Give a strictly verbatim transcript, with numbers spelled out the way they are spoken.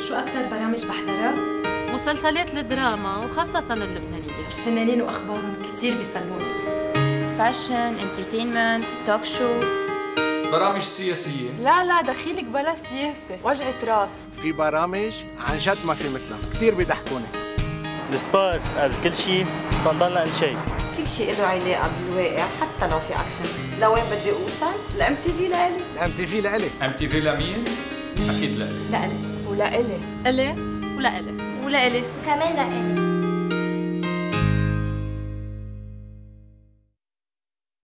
شو أكثر برامج بحضرها؟ مسلسلات الدراما وخاصة اللبنانية. الفنانين وأخبارهم كثير بيسلوني. فاشن، انترتينمنت، توك شو. برامج سياسية. لا لا دخيلك بلا سياسة، وجعة راس. في برامج عن جد ما في مثلها، كثير بيضحكوني. السبور قبل كل شيء بنضلنا نشيء. كل شيء له علاقة بالواقع حتى لو في أكشن. لوين بدي أوصل؟ الام تي في لإلي. الام تي في لإلي. ام تي في لمين؟ أكيد لإلي. لإلي. ولإلي. إلي ولإلي. ولإلي. كمان لإلي.